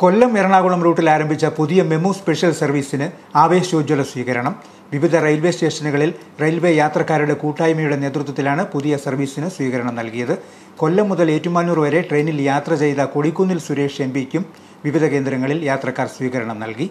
കൊല്ലം എറണാകുളം റൂട്ടിൽ ആരംഭിച്ച പുതിയ മെമു സ്പെഷ്യൽ സർവീസിന് ആവേശോജ്വല സ്വീകരണം. വിവിധ റെയിൽവേ സ്റ്റേഷനുകളിൽ റെയിൽവേ യാത്രക്കാരുടെ കൂട്ടായ്മയുടെ നേതൃത്വത്തിലാണ് പുതിയ സർവീസിന് സ്വീകരണം നൽകിയത്. കൊല്ലം മുതൽ ഏറ്റുമാനൂർ വരെ ട്രെയിനിൽ യാത്ര ചെയ്ത കൊടിക്കുന്നിൽ സുരേഷ് എംപിക്കും വിവിധ കേന്ദ്രങ്ങളിൽ യാത്രക്കാർ സ്വീകരണം നൽകി.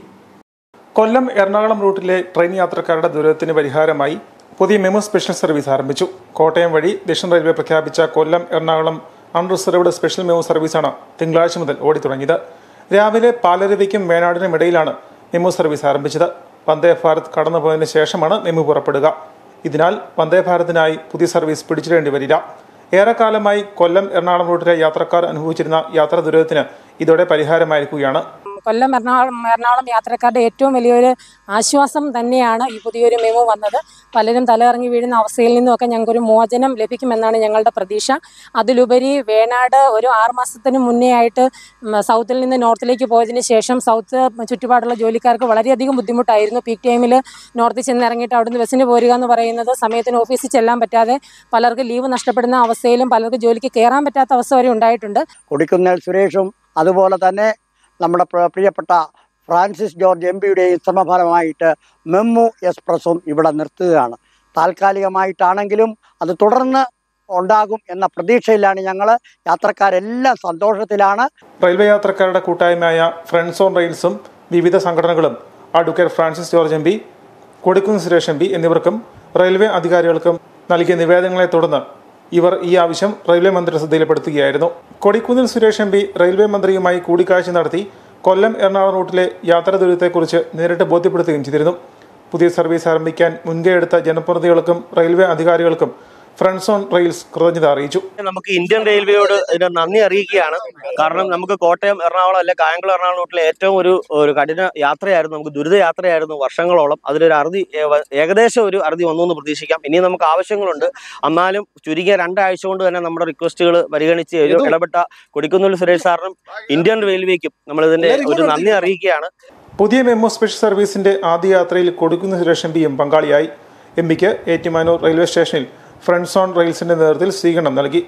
കൊല്ലം എറണാകുളം റൂട്ടിലെ ട്രെയിൻ യാത്രക്കാരുടെ ദുരിതത്തിന് പരിഹാരമായി പുതിയ മെമു സ്പെഷ്യൽ സർവീസ് ആരംഭിച്ചു. കോട്ടയം വഴി ദക്ഷിണ റെയിൽവേ പ്രഖ്യാപിച്ച Kollam Ernakulam unreserved special MEMU സർവീസാണ് തിങ്കളാഴ്ച മുതൽ ഓടിത്തുടങ്ങിയത്. രാവിലെ പാലരുവിക്കും വേണാടിനും ഇടയിലാണ് മെമു സർവീസ് ആരംഭിച്ചത്. വന്ദേ ഭാരത് കടന്നുപോയതിനു ശേഷമാണ് മെമു പുറപ്പെടുക. ഇതിനാൽ വന്ദേ ഭാരതിനായി പുതിയ സർവീസ് പിടിച്ചിടേണ്ടി വരില്ല. ഏറെക്കാലമായി കൊല്ലം എറണാകുളം റൂട്ടിലെ യാത്രക്കാർ അനുഭവിച്ചിരുന്ന യാത്രാ ദുരിതത്തിന് ഇതോടെ പരിഹാരമായിരിക്കുകയാണ്. കൊല്ലം എറണാകുളം യാത്രക്കാരുടെ ഏറ്റവും വലിയൊരു ആശ്വാസം തന്നെയാണ് ഈ പുതിയൊരു മെമു വന്നത്. പലരും തലകറങ്ങി വീഴുന്ന അവസ്ഥയിൽ നിന്നുമൊക്കെ ഞങ്ങൾക്കൊരു മോചനം ലഭിക്കുമെന്നാണ് ഞങ്ങളുടെ പ്രതീക്ഷ. അതിലുപരി വേണാട് ഒരു 6 മാസത്തിന് മുന്നേ ആയിട്ട് സൗത്തിൽ നിന്ന് നോർത്തിലേക്ക് പോയതിന് ശേഷം സൗത്ത് ചുറ്റുപാടുള്ള ജോലിക്കാർക്ക് വളരെയധികം ബുദ്ധിമുട്ടായിരുന്നു. പീക്ക് ടൈമിൽ നോർത്തിൽ ചെന്നിറങ്ങിയിട്ട് അവിടുന്ന് ബസ്സിന് പോരുക എന്ന് പറയുന്നത് സമയത്തിന് ഓഫീസിൽ ചെല്ലാൻ പറ്റാതെ പലർക്ക് ലീവ് നഷ്ടപ്പെടുന്ന അവസ്ഥയിലും പലർക്ക് ജോലിക്ക് കയറാൻ പറ്റാത്ത അവസ്ഥ വരെ ഉണ്ടായിട്ടുണ്ട്. കൊടിക്കുന്നിൽ സുരേഷും അതുപോലെ തന്നെ നമ്മുടെ പ്രിയപ്പെട്ട ഫ്രാൻസിസ് ജോർജ് എംപിയുടെയും ശ്രമഫലമായിട്ട് മെമു എക്സ്പ്രസും ഇവിടെ നിർത്തുകയാണ്. താൽക്കാലികമായിട്ടാണെങ്കിലും അത് തുടർന്ന് ഉണ്ടാകും എന്ന പ്രതീക്ഷയിലാണ് ഞങ്ങൾ. യാത്രക്കാരെല്ലാം സന്തോഷത്തിലാണ്. റെയിൽവേ യാത്രക്കാരുടെ കൂട്ടായ്മയായ ഫ്രണ്ട്സ് ഓൺ റെയിൽസും വിവിധ സംഘടനകളും advocate Francis George M P, Kodikunnil Suresh M P എന്നിവർക്കും റെയിൽവേ അധികാരികൾക്കും നൽകിയ നിവേദനങ്ങളെ തുടർന്ന് ഇവർ ഈ ആവശ്യം റെയിൽവേ മന്ത്രിയുടെ ശ്രദ്ധയിൽപ്പെടുത്തുകയായിരുന്നു. Kodikunnil Suresh M P railway മന്ത്രിയുമായി കൂടിക്കാഴ്ച നടത്തി കൊല്ലം എറണാകുളം റൂട്ടിലെ യാത്രാ ദുരിതത്തെക്കുറിച്ച് നേരിട്ട് ബോധ്യപ്പെടുത്തുകയും ചെയ്തിരുന്നു. പുതിയ സർവീസ് ആരംഭിക്കാൻ മുൻകൈയെടുത്ത ജനപ്രതിനിധികൾക്കും റെയിൽവേ അധികാരികൾക്കും ഫ്രണ്ട്സ് ഓൺ റെയിൽസ് കൃതജ്ഞത അറിയിച്ചു. നമുക്ക് ഇന്ത്യൻ റെയിൽവേയോട് ഇതിന് നന്ദി അറിയിക്കുകയാണ്. കാരണം നമുക്ക് കോട്ടയം എറണാകുളം അല്ലെ കായംകുളം എറണാകുളം റൂട്ടിലെ ഏറ്റവും ഒരു കഠിന യാത്രയായിരുന്നു, നമുക്ക് ദുരിത യാത്രയായിരുന്നു വർഷങ്ങളോളം. അതിലൊരു അറുതി ഏകദേശം ഒരു അറുതി വന്നു എന്ന് പ്രതീക്ഷിക്കാം. ഇനി നമുക്ക് ആവശ്യങ്ങളുണ്ട്. എന്നാലും ചുരുങ്ങിയ 2 ആഴ്ച കൊണ്ട് തന്നെ നമ്മുടെ റിക്വസ്റ്റുകൾ പരിഗണിച്ച് ഇടപെട്ട കൊടിക്കുന്നിൽ സുരേഷ് സാറിനും ഇന്ത്യൻ റെയിൽവേക്കും നമ്മൾ ഇതിന്റെ ഒരു നന്ദി അറിയിക്കുകയാണ്. പുതിയ മെമു സ്പെഷ്യൽ സർവീസിന്റെ ആദ്യ യാത്രയിൽ കൊടിക്കുന്നിൽ സുരേഷ് എം പിയും പങ്കാളിയായി. എം പിക്ക് ഏറ്റുമാനൂർ റെയിൽവേ സ്റ്റേഷനിൽ ഫ്രണ്ട്സ് ഓൺ റെയിൽസിന്റെ നേതൃത്വത്തിൽ സ്വീകരണം നൽകി.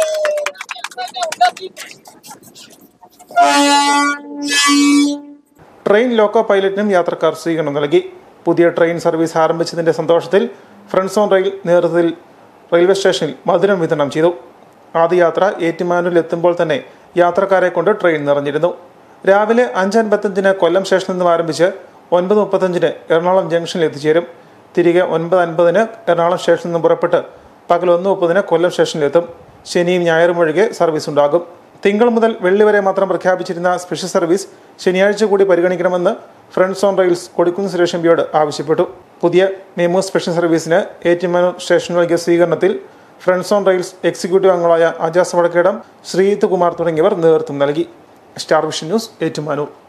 ട്രെയിൻ ലോക്കോ പൈലറ്റിനും യാത്രക്കാർ സ്വീകരണം നൽകി. പുതിയ ട്രെയിൻ സർവീസ് ആരംഭിച്ചതിന്റെ സന്തോഷത്തിൽ ഫ്രണ്ട്സ് ഓൺ റെയിൽ നേതൃത്വത്തിൽ റെയിൽവേ സ്റ്റേഷനിൽ മധുരം വിതരണം ചെയ്തു. ആദ്യ യാത്ര ഏറ്റുമാനൂരിൽ എത്തുമ്പോൾ തന്നെ യാത്രക്കാരെ കൊണ്ട് ട്രെയിൻ നിറഞ്ഞിരുന്നു. രാവിലെ 5:55 കൊല്ലം സ്റ്റേഷനിൽ നിന്നും ആരംഭിച്ച് 9:35 എറണാകുളം ജംഗ്ഷനിൽ എത്തിച്ചേരും. തിരികെ 9:50 എറണാകുളം സ്റ്റേഷനിൽ നിന്നും പുറപ്പെട്ട് പകൽ 1:30 കൊല്ലം സ്റ്റേഷനിലെത്തും. ശനിയും ഞായറും ഒഴികെ സർവീസ് ഉണ്ടാകും. തിങ്കൾ മുതൽ വെള്ളി വരെ മാത്രം പ്രഖ്യാപിച്ചിരുന്ന സ്പെഷ്യൽ സർവീസ് ശനിയാഴ്ച കൂടി പരിഗണിക്കണമെന്ന് Friends on Rails Kodikunnil Suresh എംപിയോട് ആവശ്യപ്പെട്ടു. പുതിയ മെമു സ്പെഷ്യൽ സർവീസിന് ഏറ്റുമാനൂർ സ്റ്റേഷൻ നൽകിയ സ്വീകരണത്തിൽ ഫ്രണ്ട്സ് ഓൺ റെയിൽസ് എക്സിക്യൂട്ടീവ് അംഗങ്ങളായ അജാസ് വടക്കേടം, ശ്രീജിത്ത് കുമാർ തുടങ്ങിയവർ നേതൃത്വം നൽകി. Star Vision News, Ettumanoor.